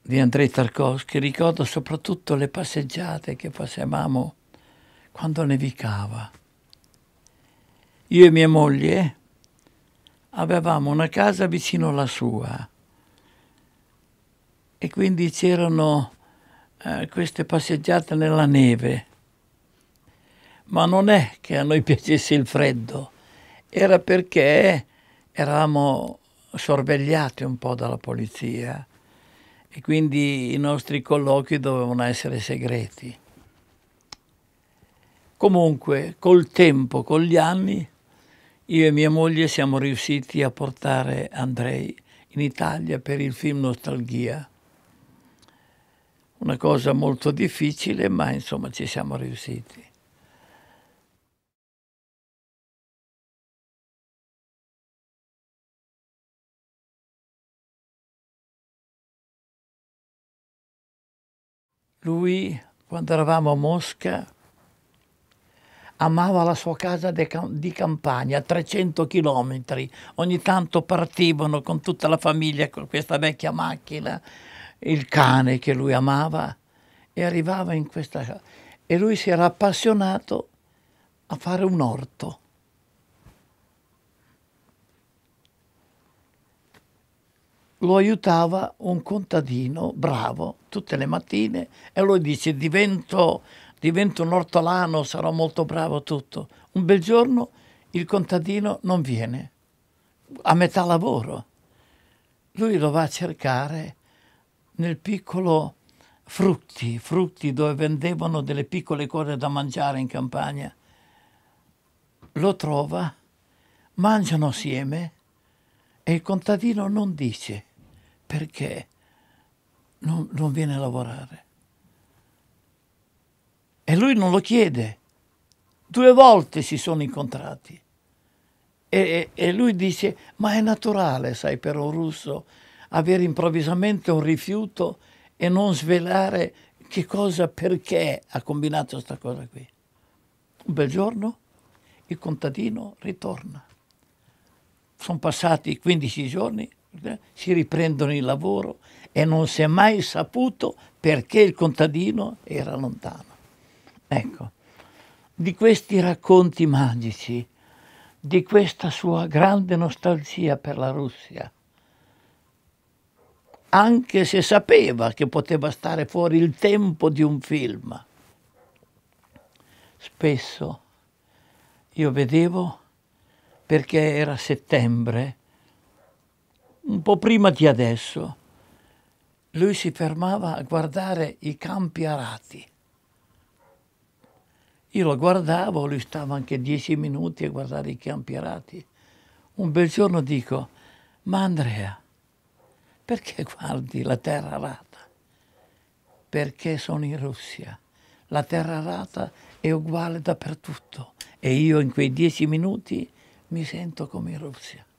di Andrei Tarkovsky, ricordo soprattutto le passeggiate che facevamo quando nevicava. Io e mia moglie avevamo una casa vicino alla sua e quindi c'erano queste passeggiate nella neve. Ma non è che a noi piacesse il freddo, era perché eravamo sorvegliati un po' dalla polizia e quindi i nostri colloqui dovevano essere segreti. Comunque, col tempo, con gli anni, io e mia moglie siamo riusciti a portare Andrei in Italia per il film Nostalghia. Una cosa molto difficile, ma insomma ci siamo riusciti. Lui, quando eravamo a Mosca, amava la sua casa di campagna a 300 chilometri. Ogni tanto partivano con tutta la famiglia con questa vecchia macchina, il cane che lui amava, e arrivava in questa casa. E lui si era appassionato a fare un orto. Lo aiutava un contadino bravo tutte le mattine e lui dice divento un ortolano, sarò molto bravo tutto. Un bel giorno il contadino non viene, a metà lavoro. Lui lo va a cercare nel piccolo frutti dove vendevano delle piccole cose da mangiare in campagna. Lo trova, mangiano assieme e il contadino non dice perché non viene a lavorare. E lui non lo chiede. 2 volte si sono incontrati. E lui dice, ma è naturale, sai, per un russo, avere improvvisamente un rifiuto e non svelare che cosa, perché ha combinato questa cosa qui. Un bel giorno il contadino ritorna. Sono passati 15 giorni, si riprendono il lavoro e non si è mai saputo perché il contadino era lontano. Ecco, di questi racconti magici, di questa sua grande nostalgia per la Russia, anche se sapeva che poteva stare fuori il tempo di un film, spesso io vedevo, perché era settembre, un po' prima di adesso, lui si fermava a guardare i campi arati. Io lo guardavo, lui stava anche 10 minuti a guardare i campi arati. Un bel giorno dico, ma Andrea, perché guardi la terra arata? Perché sono in Russia. La terra arata è uguale dappertutto e io in quei 10 minuti mi sento come in Russia.